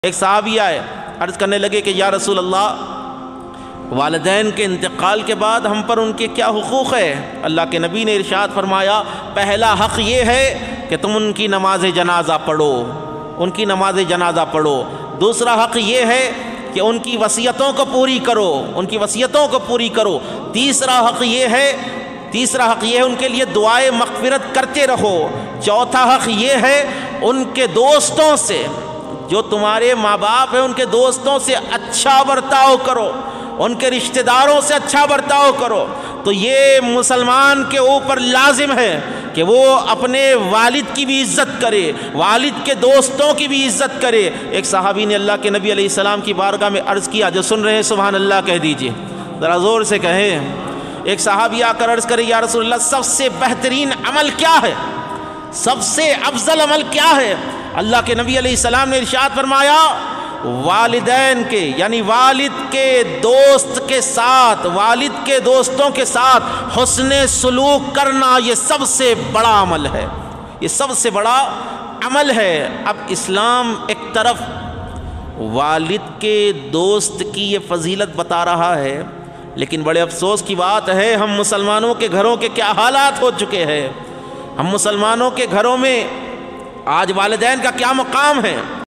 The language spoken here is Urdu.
ایک صحابی آئے، عرض کرنے لگے کہ یا رسول اللہ، والدین کے انتقال کے بعد ہم پر ان کے کیا حقوق ہے؟ اللہ کے نبی نے ارشاد فرمایا، پہلا حق یہ ہے کہ تم ان کی نماز جنازہ پڑھو، ان کی نماز جنازہ پڑھو۔ دوسرا حق یہ ہے کہ ان کی وصیتوں کو پوری کرو، ان کی وصیتوں کو پوری کرو۔ تیسرا حق یہ ہے ان کے لیے دعائے مغفرت کرتے رہو۔ چوتھا حق یہ ہے ان کے دوستوں سے، جو تمہارے ماں باپ ہیں ان کے دوستوں سے اچھا برتاؤ کرو، ان کے رشتہ داروں سے اچھا برتاؤ کرو۔ تو یہ مسلمان کے اوپر لازم ہے کہ وہ اپنے والد کی بھی عزت کرے، والد کے دوستوں کی بھی عزت کرے۔ ایک صحابی نے اللہ کے نبی علیہ السلام کی بارگاہ میں عرض کیا، جو سن رہے ہیں سبحان اللہ کہہ دیجئے، ذرا زور سے کہیں۔ ایک صحابی آ کر عرض کرے، یا رسول اللہ، سب سے بہترین عمل کیا ہے؟ سب سے افضل عمل کیا ہے؟ اللہ کے نبی علیہ السلام نے ارشاد فرمایا، والدین کے یعنی والد کے دوست کے ساتھ، والد کے دوستوں کے ساتھ حسن سلوک کرنا، یہ سب سے بڑا عمل ہے، یہ سب سے بڑا عمل ہے۔ اب اسلام ایک طرف والد کے دوست کی یہ فضیلت بتا رہا ہے، لیکن بڑے افسوس کی بات ہے، ہم مسلمانوں کے گھروں کے کیا حالات ہو چکے ہیں۔ ہم مسلمانوں کے گھروں میں آج والدین کا کیا مقام ہے۔